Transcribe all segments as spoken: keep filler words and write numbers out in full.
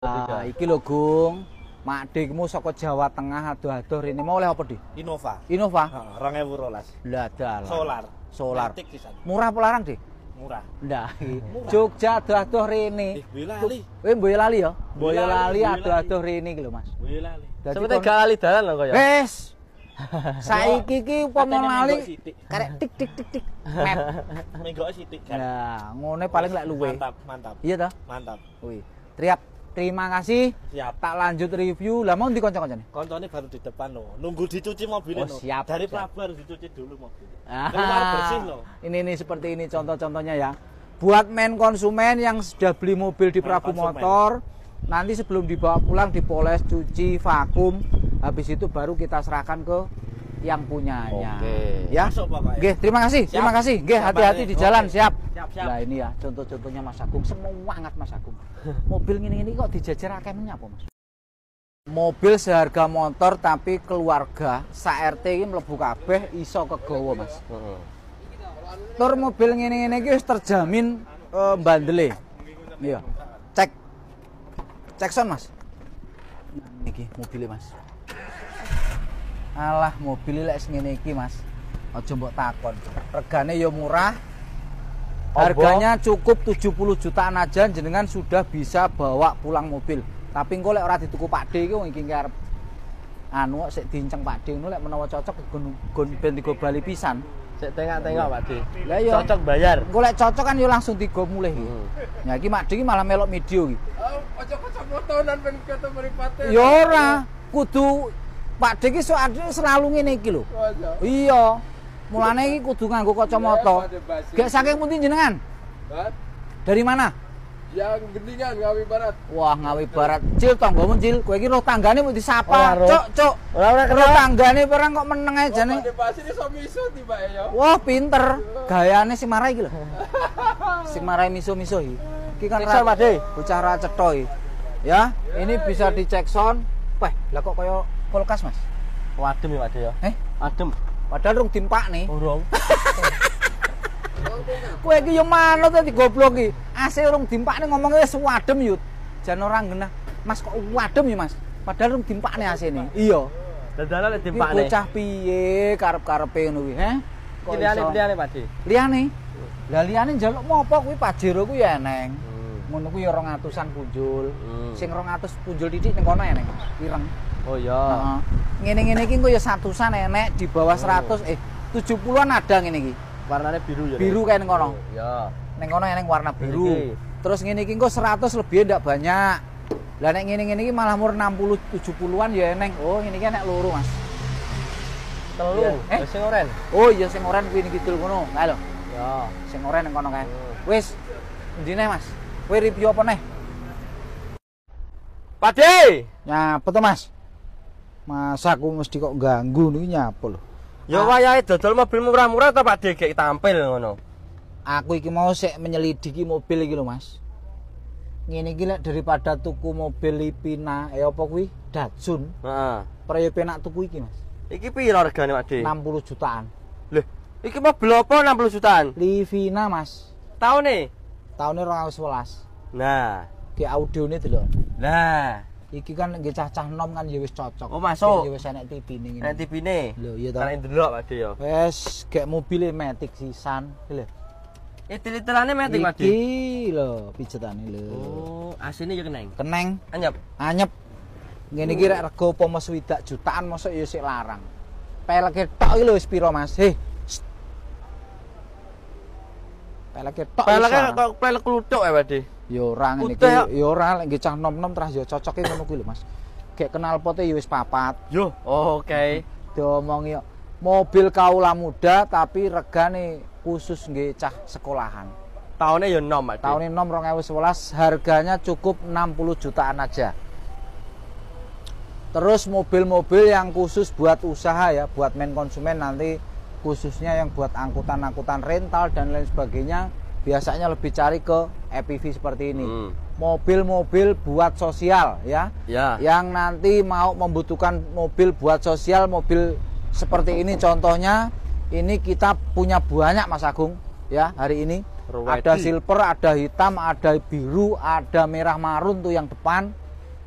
Ah, iki lho Gung, makdikmu saka Jawa Tengah adoh-adoh rene mau oleh apa di? Innova. Innova? Heeh, dua ribu dua belas. Lah dalah. Solar. Solar. Matic pisan. Murah apa larang, Dik? Murah. Lah, Jogja adoh-adoh rene. Eh, Boyolali. Eh, Boyolali ya? Boyolali Boyolali, adoh-adoh rene iki lho, Mas. Boyolali. Seperti gak lali dalan lho kaya. Wes. Saiki iki upama Katanya lali menggok sithik. karek tik tik tik tik. Map. Menggok sithik kan. Nah, ngene paling lek luwe. Mantap, mantap. Iya toh? Mantap. Wih. Triap. Terima kasih. Siap. Tak lanjut review. Lah mau ndi kanca-kancane? Kontone baru di depan loh. Nunggu dicuci mobilnya Oh, loh. siap, Dari siap. Prabu harus dicuci dulu mobilnya. Ah, Keluar bersih loh. Ini nih seperti ini contoh-contohnya ya. Buat main konsumen yang sudah beli mobil di Main Prabu konsumen. Motor, nanti sebelum dibawa pulang dipoles, cuci, vakum, habis itu baru kita serahkan ke yang punyanya. Oke. Ya. Masuk pokoknya. Nggih, terima kasih. Siap. Terima kasih. Nggih, Siap, hati-hati Pak. di jalan, Oke. siap. Siap, siap. Nah, ini ya contoh-contohnya Mas Agung, semangat Mas Agung. Mobil ngene-ngene kok dijajar akeh apa, Mas? Mobil seharga motor tapi keluarga sa R T iki mlebu kabeh iso kegawa, Mas. Heeh. Tur mobil ngene-ngene iki wis terjamin eh, bandele. Iya. Cek. Cek son, Mas. Nah, iki mobilnya, Mas. Alah, mobil lek ngene iki, Mas. Aja mbok takon. Regane ya murah. Harganya cukup tujuh puluh jutaan aja jenengan sudah bisa bawa pulang mobil. Tapi engko lek ora dituku Pak D iki wong iki arep anu kok sik diinceng Pak D ngono lek menawa cocok gon gon ben digo bali pisan. Sik tengok-tengok Pak De. Lah iya. Cocok bayar. Engko lek cocok kan yo langsung digo mulih iki. Hmm. Ya iki Mak D iki malah melok video iki. Oh, kocok-kocok motonan ben ketu mripate. Ya ora, kudu Pak D iki sok selalu ngene iki lho. Iya. Mulane iki kudu nganggo kacamata. Gek saking pundi jenengan? Bat, Dari mana? yang gendingan Ngawi Barat. Wah, Ngawi Barat. Cil tanggomu Cil, kowe iki roh tanggane mau disapa. Ora, roh. Cuk, cuk. Ora ora Roh tanggane perang kok meneng ae jane. Pak Debasi ini so miso tiba ya. Wah, pinter. Gayane si marai iki lho. Sing marai miso-miso iki. Iki kan Cek son, Pak De. bocah ra cetha iki. Ya, ini bisa dicek sound. Wah, lah kok kaya kulkas, Mas? Adem ya Pak De ya. Eh, Adem. padahal rung dimpak nih. Urung. Kowe iki yo manut tadi goblok iki. A C urung dimpakne ngomongnya wis wadem yut. Jan ora genah. Mas kok wadem ya, Mas? Padahal urung dimpakne A C-ne. Iya. Dadalan lek Iki dimpakne. bocah piye karep-karepe ngono kuwi, he? Kok Iki liyane iso- liyane Pak De. Liyane. Lah liyane njaluk mopo kuwi Pajero kuwi ya eneng. Hmm. Ngono kuwi ya rong atusan punjul. Hmm. Sing rong atus punjul titik ning kono eneng. Ireng. Oh iya. Heeh. Ngene-ngene iki engko ya satusan enek di bawah seratus eh tujuh puluhan ada ngene iki. Warnanya biru ya. Biru kayak ning kono. Ya. Ning kono eneng warna biru. Iki. Terus ngene iki engko seratus lebih ndak banyak. Lah nek ngene-ngene iki malah mur enam puluh tujuh puluhan ya eneng. Oh, ngene iki enek loro, Mas. Telu. Eh? Sing oren. Oh iya sing oren kuwi ning kidul kono. Kae lho. Ya. Sing oren ning kono kae. Hmm. Wis. Endi neh, Mas? Kowe review apa neh? Pak De. Nyapa to, Mas? Masa aku mesti kok ganggu niki nyapa lho. Ya wayahe dodol mobil murah-murah ta Pak De gek tampil ngono. Aku iki mau sik menyelidiki mobil iki lho, Mas. Ngene iki lek daripada tuku mobil Livina, eh apa kuwi? Datsun. Heeh. Prayo penak tuku iki, Mas. Iki piro regane Pak De? enam puluh jutaan. Lho, iki mobil apa enam puluh jutaan? Livina, Mas. Taune? Tahunnya dua ribu sebelas. Nah. Ki audione delok. Nah. Iki kan nggih cah-cah nom kan ya wis cocok. Oh, masuk. Ya wis enek T V ning Nek ngene. T V-ne. Lho, iya to. Karek ndelok Pak De ya. Wes gek mobile Matic sisan. Lho. Itil-itilane metik Pak De. Iki lho pijetane lho. Oh, asine ya keneng. Keneng, Anyep. anyep. Ngene iki rek rega apa swidak jutaan mosok ya sik larang. Peleke tok iki lho wis piro, Mas? Heh. Sst. Peleke tok. wis Peleke larang. kok pelek kluthuk ya Pak De. Ya ora ngene iki, Udah. ya ora lek nggih cah nom-nom terus ya cocoke ngono kuwi lho, Mas. Gek kenal pote ya wis papat. Yo, oh, oke. Diomongi mobil kaula muda tapi regane khusus nggih cah sekolahan. Tahunnya ya enam Pak De. Tahun enam dua ribu sebelas harganya cukup enam puluh jutaan aja. Terus mobil-mobil yang khusus buat usaha ya, buat main konsumen nanti khususnya yang buat angkutan-angkutan rental dan lain sebagainya biasanya lebih cari ke E P V seperti ini. Hmm. Mobil-mobil buat sosial ya. Ya. Yang nanti mau membutuhkan mobil buat sosial, mobil seperti ini contohnya, ini kita punya banyak Mas Agung ya hari ini. Ready. Ada silver, ada hitam, ada biru, ada merah marun tuh yang depan.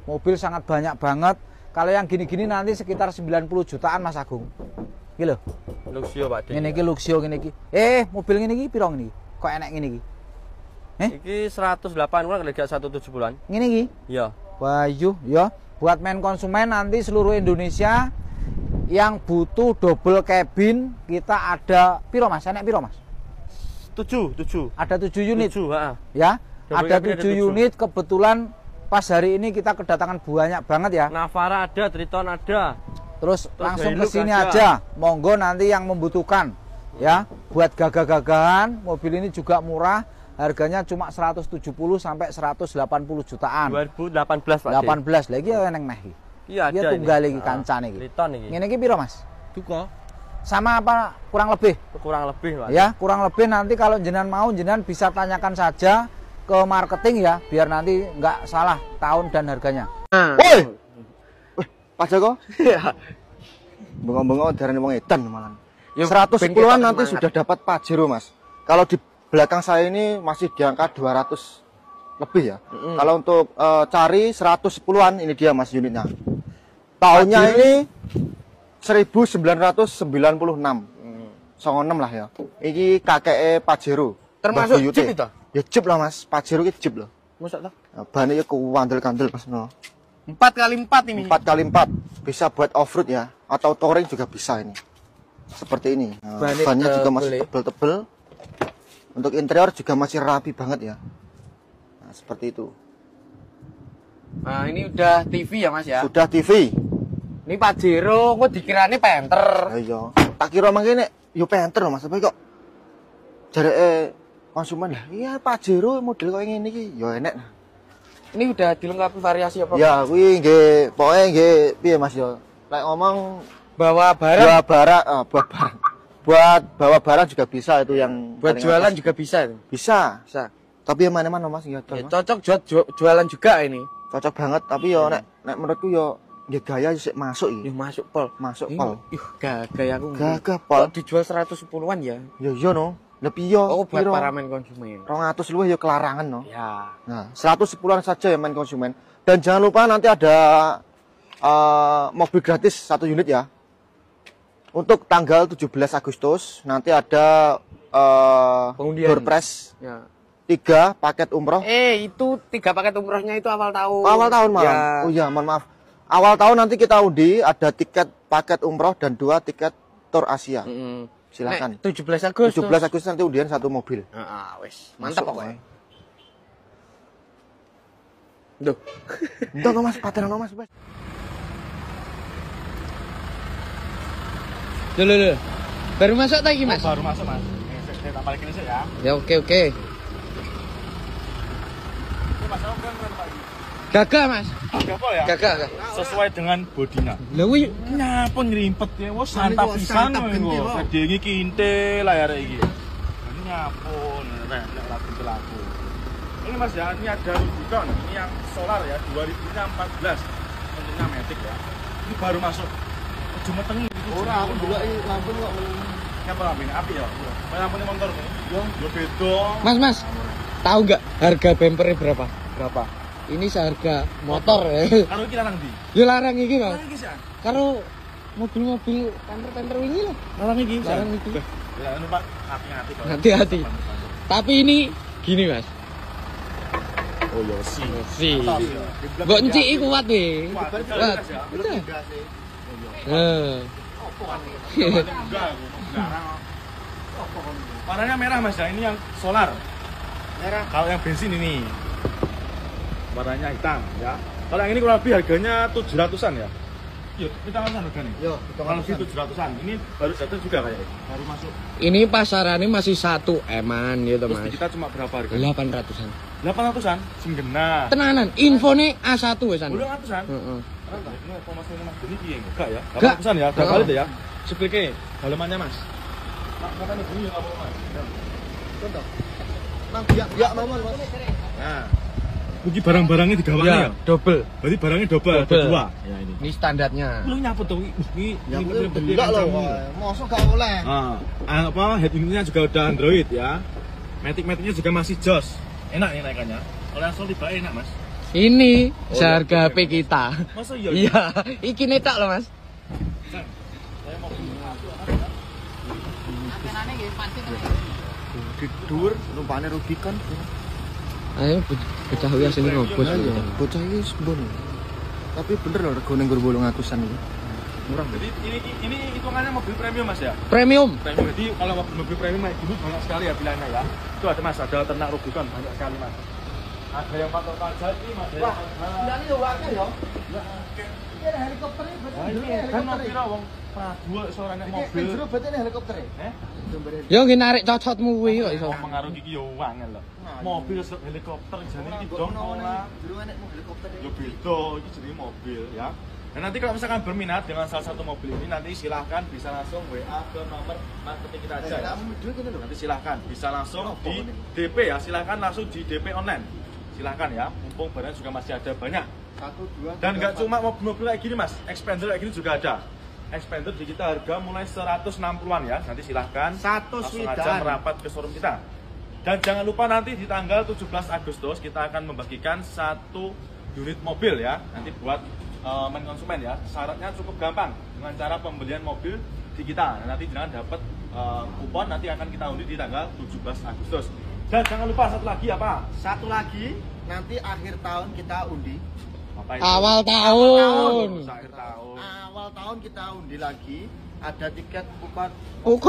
Mobil sangat banyak banget. Kalau yang gini-gini nanti sekitar sembilan puluh jutaan Mas Agung. Iki lho. Luxio Pak Dik. Ngene iki Luxio ngene iki. Eh, mobil ngene iki piro ngene iki? Kok enek ngene iki? Eh? Iki seratus delapan puluh kan harga seratus tujuh puluhan. Ngene iki? Iya. Wahyu, ya. Buat main konsumen nanti seluruh Indonesia yang butuh double cabin, kita ada piro Mas? Enek piro Mas? tujuh, tujuh. Ada tujuh unit. tujuh, heeh. Ya. Double Ada cabin ada tujuh tujuh. unit, kebetulan pas hari ini kita kedatangan banyak banget ya. Navara ada, Triton ada. Terus, Terus langsung ke Hilux sini ada. aja. Monggo nanti yang membutuhkan ya. Buat gagah-gagahan, mobil ini juga murah. Harganya cuma seratus tujuh puluh sampai seratus delapan puluh jutaan. dua ribu delapan belas Pak Dik. delapan belas lagi ya neng meh. Iya ada. Dia ini. tunggal iki Ah, kancane iki. Triton iki. Ngene iki piro Mas? Duka. Sama apa kurang lebih? Kurang lebih Pak. Ya, kurang lebih nanti kalau jenengan mau jenengan bisa tanyakan saja ke marketing ya, biar nanti nggak salah tahun dan harganya. Woi. Wih, Pak Joko. Iya. Bengong-bengong darane wong edan malah. Ya, seratus ben sepuluhan ketok nanti semangat. sudah dapat Pajero, Mas. Kalau di belakang saya ini masih di angka dua ratus lebih ya. Kalau untuk eh, cari seratus sepuluhan ini dia Mas unitnya. Tahunnya Pajero ini seribu sembilan ratus sembilan puluh enam. Songo enam lah ya. Ini kakek Pajero. Termasuk Mbah Buyute. Jeep itu? Ya Jeep lah Mas. Pajero ini Jeep loh. Masa toh? Nah, bahannya kewandel-kandel Mas. No. empat kali empat ini. empat kali empat bisa buat off-road ya, atau touring juga bisa ini. Seperti ini. Nah, Bannya bannya juga masih tebel ya. tebel-tebel. Untuk interior juga masih rapi banget ya. Nah, seperti itu. Nah, ini udah T V ya Mas ya. Sudah T V. Ini Pajero, kok dikirane Panther. Ayo. Tak kira mangkene yo Panther loh Mas, tapi kok jare eh, konsumen lah. Iya Pajero model kok ngene iki yo enek. Ini udah dilengkapi variasi apa? Ya kuwi nggih pokoke nggih piye Mas yo. Lek ngomong Bawa barang, bawa barang, ah, bawa barang. Buat bawa barang juga bisa itu yang buat paling jualan atas. juga bisa itu. Bisa. Bisa. Tapi yang mana-mana Mas nggak Ya, Mas. cocok buat ju- jualan juga ini. Cocok banget tapi yo nek nek menurutku yo nggih gaya sik masuk Ih, iki. masuk pol. Masuk Ih, pol. Ih, gagah aku. Gagah pol. Kok dijual seratus sepuluhan ya? Yo yo no. Lebih yo. Oh, buat piro? para main konsumen. dua ratus luwih yo kelarangan no. Ya. Nah, seratus sepuluhan saja ya main konsumen. Dan jangan lupa nanti ada eh, mobil gratis satu unit ya. Untuk tanggal tujuh belas Agustus nanti ada eh Pengundian. door prize Ya. tiga paket umroh. Eh, itu tiga paket umrohnya itu awal tahun. Awal tahun malam. Ya. Oh iya, mohon maaf. Awal tahun nanti kita undi ada tiket paket umroh dan dua tiket tour Asia. Mm. Silakan. Nek, tujuh belas Agustus. tujuh belas Agustus nanti undian satu mobil. Heeh, wis. Mantap Masuk, pokoknya. Mas. Duh. Entar no Mas, pateran no Mas. Mas. Loh, loh, loh. Baru masuk lagi, Mas? Baru masuk Mas. Ini saya- saya tak balikin aja ya. Ya, oke, oke. Ini Mas, aku keren Pak. Gagah, Mas. Gak apa ya? Gagah, gagah. Sesuai dengan bodinya. Lah, kuwi Nyapa ngerimpet ya, wah santap pisan lho. Gede iki kinte layar iki. Ini nyapun, nek nek lagu lagu. Ini Mas ya, ini ada Rubicon, ini yang solar ya, dua ribu empat belas. Tentunya Matic ya. Ini baru masuk. Cuma tengi itu. Ora, aku delok iki lampu kok. Nyapa lampu ini? Api ya? Kayak lampu ini motor nih. Yo, yo beda. Mas, Mas. Tahu nggak harga bumpernya berapa? Berapa? Ini seharga motor ya. Karo iki larang ndi? Ya larang iki, Mas. Larang iki sih. Karo mobil-mobil Panther-Panther ini lah. Larang iki. Sih. Larang iki. Ya, anu Pak, hati-hati Pak. Hati-hati. Tapi ini gini, Mas. Oh iya sih. Si. Mantap, ya. Mbok enciki kuat nih. Kuat, Kuat. kuat, ya. Betul. Nah. Enggak, enggak. Warnanya merah Mas ya, ini yang solar. Merah. Kalau yang bensin ini warnanya hitam ya. Kalau yang ini kurang lebih harganya tujuh ratusan ya. Yuk, kita kan harganya. Yo, Kurang lebih tujuh ratusan. Ini baru jatuh juga kayaknya. Baru masuk. Ini pasarannya masih satu eman gitu, Terus Mas. di kita cuma berapa harganya? delapan ratusan. delapan ratusan. Sing genah. Tenanan, infonya A satu wesan. delapan ratusan. Heeh. Ini apa Mas ini Mas? Ini piye? Enggak ya? Enggak. delapan ratusan ya. Berapa Heeh. kali ya? Seplike dalamannya Mas. Pak, katanya bunyi enggak apa Mas. Nang biak biak mawon Mas. Nah. Mungkin barang-barangnya digawane ya. double. Berarti barangnya double, ada Double. dua. Ya ini. Ini standarnya. Lu nyapa tuh? Ini Ya ini kuwi bener-bener delok lho. kamu. Mosok gak oleh. Ah, apa head unitnya juga udah Android ya. Matic-maticnya juga masih jos. Enak nih naikannya. Kalau yang Sol tiba enak Mas. Ini seharga H P kita. Masa iya? Iya, iki netak loh, Mas. Saya mau Tidur, numpane rugi kan. Ayo bocah kuwi asline ngobos. Bocah iki sembun. Tapi bener loh regane nggur bolong atusan iki. Murah. Jadi ini ini hitungannya mobil premium Mas ya? Premium. Premium. Jadi kalau mobil premium kayak gini banyak sekali ya pilihannya ya. Itu ada Mas, ada ternak Rubicon banyak sekali Mas. Ada yang patok kaca ini Mas. Wah, Ndane yo akeh yo. Ini helikopter ini kan kira wong Prabu suarane mobil. Jero betene helikopter. Eh? Yo nggih narik cocotmu kuwi kok iso. Pengaruh iki yo wangel lho. Mobil helikopter jane iki dong ora. Jero enek helikopter. Yo beda, iki jenenge mobil ya. Dan nanti kalau misalkan berminat dengan salah satu mobil ini, nanti silahkan bisa langsung W A ke nomor marketing kita aja ya. Nanti silahkan bisa langsung di D P ya, silahkan langsung di D P online. Silahkan ya, mumpung barang juga masih ada banyak. Satu, dua, Dan nggak cuma mobil-mobil kayak gini Mas, Expander kayak gini juga ada. Expander di kita harga mulai seratus enam puluhan ya, nanti silahkan Satu langsung swidan. aja merapat ke showroom kita. Dan jangan lupa nanti di tanggal tujuh belas Agustus kita akan membagikan satu unit mobil ya, nanti buat uh, main konsumen ya. Syaratnya cukup gampang dengan cara pembelian mobil di kita. Nah, nanti jangan dapat uh, kupon, nanti akan kita undi di tanggal tujuh belas Agustus. Dan jangan lupa satu lagi apa? Satu lagi nanti akhir tahun kita undi. Apa itu? Awal tahun. Akhir tahun. Awal tahun kita undi lagi. Ada tiket bukan Ukur.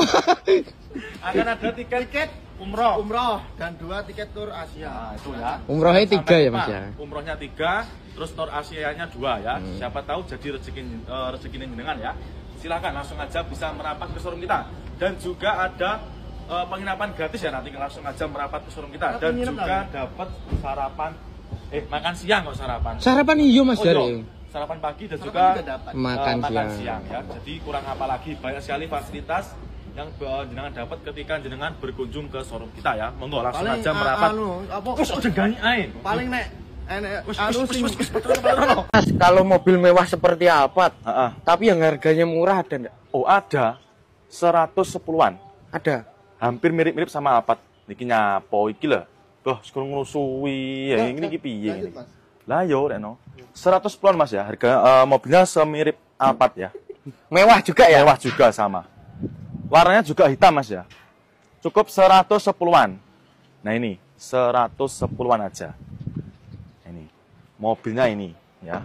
Akan ada tiket, tiket umroh. umroh dan dua tiket tur Asia. Nah, itu ya. Umrohnya tiga Sampai ya lima. Mas ya. Umrohnya tiga, terus tur Asianya dua ya. Hmm. Siapa tahu jadi rezeki uh, rezeki jenengan ya. Silahkan langsung aja bisa merapat ke showroom kita. Dan juga ada uh, penginapan gratis ya, nanti langsung aja merapat ke showroom kita. Dan juga dapat sarapan, eh makan siang kok sarapan. Sarapan iyo Mas Oh, jare. iya. Sarapan pagi dan Sarapan juga juga dapat. uh, Makan makan siang. siang ya. Jadi kurang apa lagi, banyak sekali fasilitas yang uh, jenengan dapat ketika jenengan berkunjung ke showroom kita ya. Monggo langsung Paling aja merapat. anu, apa? Wes aja gani ae. Paling nek enek Wes anu wes sing wes wes betul betul. Mas, kalau mobil mewah seperti apa, Heeh. tapi yang harganya murah ada enggak? Oh, ada seratus sepuluhan. Ada. Hampir mirip-mirip sama Alphard. Niki nyapo iki lho. Duh, sekurang ngrusuwi. Ya, ini iki piye ngene. Lah yo reno. seratus sepuluhan Mas ya. Harga uh, mobilnya semirip Alphard ya. Mewah juga ya? Mewah juga sama. Warnanya juga hitam Mas ya. Cukup seratus sepuluhan. Nah ini, seratus sepuluhan aja. Ini. Mobilnya ini ya.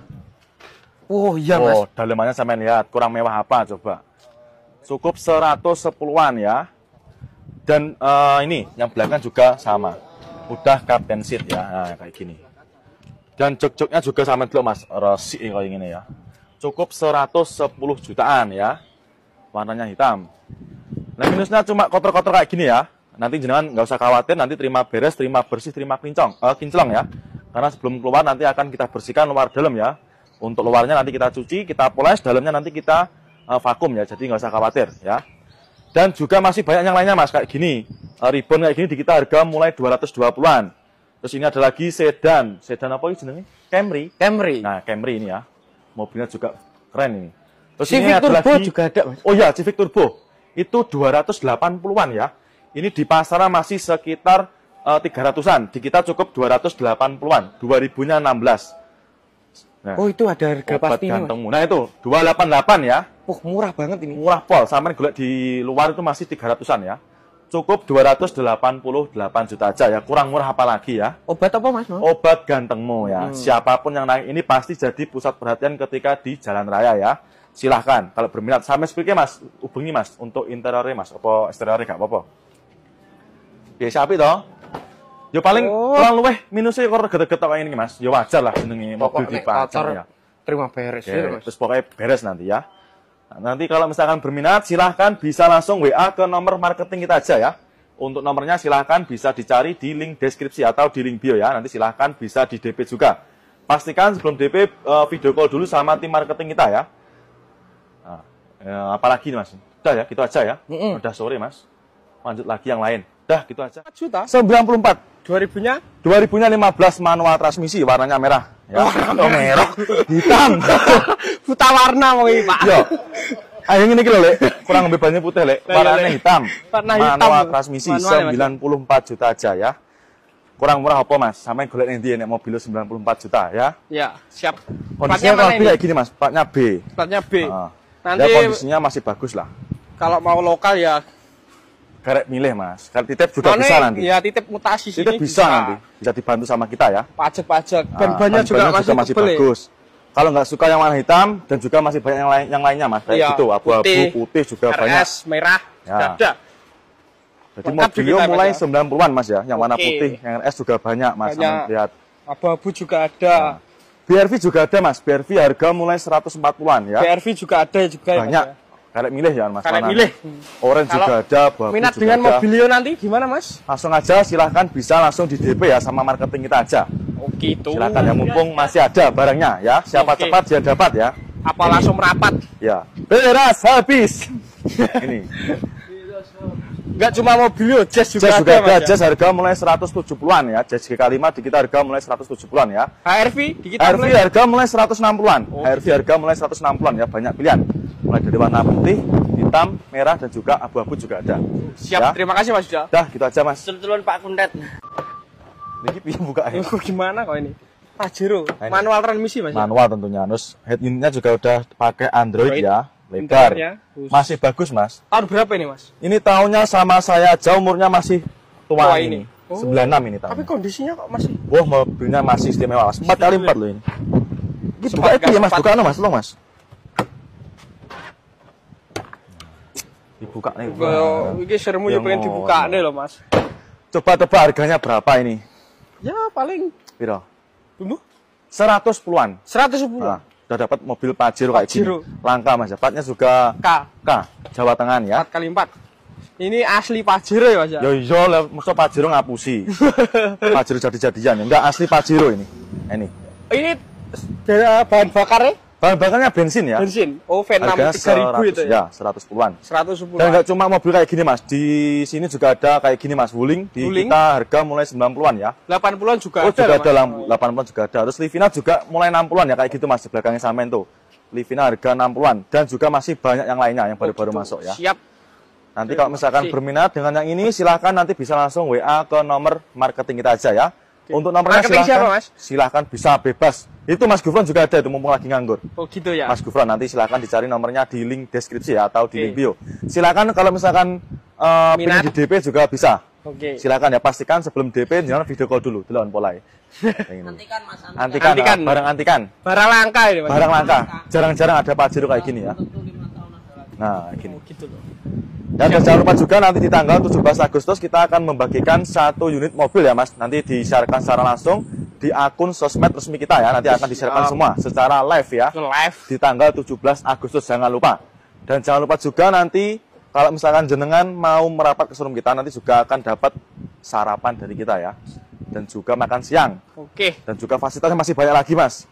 Oh iya Mas. Oh, dalemannya sampean lihat, kurang mewah apa coba. Cukup seratus sepuluhan ya. Dan uh, ini yang belakang juga sama. Udah captain seat ya. Nah, kayak gini. Dan jok-joknya juga sama dulu Mas, resik kayak gini ya. Cukup seratus sepuluh jutaan ya. Warnanya hitam. Nah, minusnya cuma kotor-kotor kayak gini ya. Nanti jenengan nggak usah khawatir, nanti terima beres, terima bersih, terima kinclong, uh, kinclong ya. Karena sebelum keluar nanti akan kita bersihkan luar dalam ya. Untuk luarnya nanti kita cuci, kita poles, dalamnya nanti kita uh, vakum ya. Jadi nggak usah khawatir ya. Dan juga masih banyak yang lainnya Mas, kayak gini. Uh, ribbon kayak gini di kita harga mulai dua ratus dua puluhan. Terus ini ada lagi sedan. Sedan apa ini jenenge? Camry. Camry. Nah, Camry ini ya. Mobilnya juga keren ini. Terus Civic ini ada Turbo lagi juga ada Mas. Oh ya, Civic Turbo. Itu dua ratus delapan puluhan ya. Ini di pasaran masih sekitar uh, tiga ratusan. Di kita cukup dua ratus delapan puluhan. dua ribunya enam belas. Nah, Oh itu ada harga obat pasti ini Mas. gantengmu. Nah itu dua ratus delapan puluh delapan ya. Oh murah banget ini. Murah pol. Sampai golek di luar itu masih tiga ratusan ya. Cukup dua ratus delapan puluh delapan juta aja ya. Kurang murah apa lagi ya. Obat apa Mas? Mau? Obat gantengmu ya. Hmm. Siapapun yang naik ini pasti jadi pusat perhatian ketika di jalan raya ya. Silahkan kalau berminat sampai sepilnya Mas, hubungi Mas untuk interiornya Mas, apa eksteriornya gak apa-apa. Biasa api toh. Yo paling Oh. kurang luweh minusnya kok gede-gede kayak ini Mas. Ya wajar lah jenenge mobil Pokok nek dipajang kotor ya. terima beres Oke, ya Mas. terus pokoknya beres nanti ya. Nah, nanti kalau misalkan berminat silahkan bisa langsung W A ke nomor marketing kita aja ya. Untuk nomornya silahkan bisa dicari di link deskripsi atau di link bio ya. Nanti silahkan bisa di D P juga. Pastikan sebelum D P uh, video call dulu sama tim marketing kita ya. Nah, eh, apalagi nih Mas? Udah ya, gitu aja ya. Mm-mm. Udah sore Mas. Lanjut lagi yang lain. Udah gitu aja. empat juta. sembilan puluh empat. dua ribunya dua ribunya lima belas manual transmisi warnanya merah. Ya. Oh, merah. Hitam. buta warna mau ini Pak. Yo. Ayo ini lho, Lek. Kurang lebih banyak putih, Lek. Lah, iya, Warnanya Lek. hitam. Warna hitam. Manual transmisi Manual ya, Mas? sembilan puluh empat juta aja ya. kurang murah apa Mas? Sampai golek endi nek mobil sembilan puluh empat juta ya. Ya, siap. Kondisinya Platnya kalau mana kayak gini Mas, platnya B. Platnya B. Nah, Nanti ya kondisinya masih bagus lah. kalau mau lokal ya Karek milih Mas. Karek titip juga mana bisa nanti. ya titip mutasi Titip sini bisa, nanti. Bisa dibantu sama kita ya. Pajak-pajak. Nah, Ban-bannya juga, ban-bannya masih, masih tebel ya. bagus. Kalau nggak suka yang warna hitam dan juga masih banyak yang lain yang lainnya Mas. Kayak Iya, gitu, abu-abu, putih, putih juga R S, banyak. merah, Ya. sudah ada. Jadi Lengkap mobilnya juga, Mas, mulai ya. sembilan puluhan Mas ya, yang warna Oke. putih, yang R S juga banyak Mas. Banyak. Sama lihat. Abu-abu juga ada. B R V juga ada Mas. B R V harga mulai seratus empat puluhan ya. B R V juga ada juga ya, Mas, Banyak. ya. Karek milih ya Mas. Karek warna. milih. Orange Kalau juga ada, abu-abu Minat juga dengan ada. Mobilio nanti gimana Mas? Langsung aja silahkan bisa langsung di D P ya sama marketing kita aja. Oke itu. Silakan ya mumpung masih ada barangnya ya. Siapa Oke. cepat dia dapat ya. Apa langsung merapat? Ya. Beras habis. Ini. Enggak cuma Mobilio, Jazz juga Jazz ada juga ada. Mas. ya? Jazz harga mulai seratus tujuh puluhan ya. Jazz G K lima di kita harga mulai seratus tujuh puluhan ya. H R V di kita H R V mulai- harga mulai seratus enam puluhan. Oh. H R V harga mulai seratus enam puluhan ya. Banyak pilihan. Mulai dari warna putih, hitam, merah dan juga abu-abu juga ada. Siap, Ya. terima kasih Mas Yuda. Dah, gitu aja Mas. Sebetulnya Pak Kundet. Ini piye buka ya. Oh, gimana kok ini? Pajero, Nah, ini. manual transmisi Mas. ya? Manual tentunya. Terus head unitnya juga udah pakai Android, Android. ya. Lebar. Interiornya khusus. Masih bagus Mas. Tahun berapa ini Mas? Ini tahunnya sama saya aja, umurnya masih tua Tua ini. ini. Oh. sembilan puluh enam ini Tapi tahunnya. kondisinya kok masih Wah, mobilnya masih istimewa Mas. empat kali empat loh ini. Ini Sempat buka itu gas, ya Mas, sempat. buka no Mas, tolong Mas. Dibuka nih. Kalau iki seremu yo Yang pengen mau- dibuka nih loh Mas. Coba tebak harganya berapa ini? Ya paling Piro? tunggu seratus puluhan. seratus sepuluh. Nah, udah dapat mobil Pajero kayak gini. Pajero. Langka Mas. Platnya juga K K, Jawa Tengah ya. empat kali empat. Ini asli Pajero ya Mas ya? Yo iya lah, masa Pajero ngapusi. Pajero jadi-jadian, enggak asli Pajero ini. Ini. Ini dari bahan bakarnya Bahan bakarnya bensin ya. bensin. Oh, V enam Harganya tiga ribu seratus, itu ya? ya, seratus puluhan. seratus sepuluh. Dan enggak cuma mobil kayak gini Mas, di sini juga ada kayak gini Mas, Wuling. Di Wuling? kita harga mulai sembilan puluhan ya. delapan puluhan juga Oh ada. juga loh, ada, Mas. lampu, delapan puluhan juga ada. Terus Livina juga mulai enam puluhan ya, kayak gitu Mas, di belakangnya Samen tuh. Livina harga enam puluhan. Dan juga masih banyak yang lainnya yang baru-baru Oh, gitu. masuk ya. Siap. Nanti kalau misalkan kasih. berminat dengan yang ini, silahkan nanti bisa langsung W A ke nomor marketing kita aja ya. Untuk nomornya Marketing silahkan, siapa, Mas? silahkan bisa bebas. Itu Mas Gufron juga ada itu, mumpung lagi nganggur. Oh gitu ya. Mas Gufron nanti silahkan dicari nomornya di link deskripsi ya, atau di Oke. link bio. Silahkan kalau misalkan uh, Minat. pengen di D P juga bisa. Oke. Silakan ya, pastikan sebelum D P jangan video call dulu, delon polai. Antikan Mas, antikan. Antikan, Antikan. ah, barang antikan, Barang langka ini Mas. barang langka. Jarang-jarang ada Pajero kayak gini ya. Tentu lima tahun ada lagi. Nah, gini. Oh gitu loh. Dan jangan lupa juga nanti di tanggal tujuh belas Agustus kita akan membagikan satu unit mobil ya Mas. Nanti disiarkan secara langsung di akun sosmed resmi kita ya. Nanti akan disiarkan Siap. semua secara live ya. Live. Di tanggal tujuh belas Agustus, jangan lupa. Dan jangan lupa juga nanti kalau misalkan jenengan mau merapat ke showroom kita, nanti juga akan dapat sarapan dari kita ya. Dan juga makan siang. Oke. Dan juga fasilitasnya masih banyak lagi Mas.